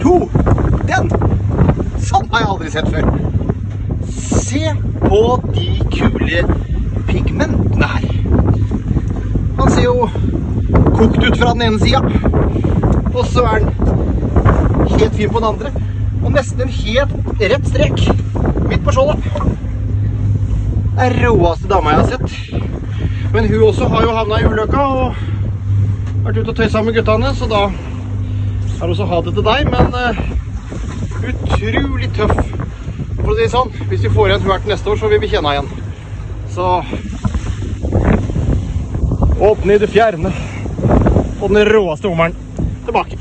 Den! Sånn har jeg aldri sett før. Se på de kule pigmentene her. Han ser jo kokt ut fra den ene siden. Og så er den helt fin på den andre. Og nesten en helt rett strek midt på skjoldet. Det er råeste dama jeg har sett. Men hun også har jo havnet i ulykka og vært ute og tøysa med guttene, så da er det også ha det til deg, men utrolig tøff. For å si sånn, hvis vi får igjen hvert neste år, så vil vi kjenne igjen. Så åpne i det fjerne, og den råeste hummeren tilbake.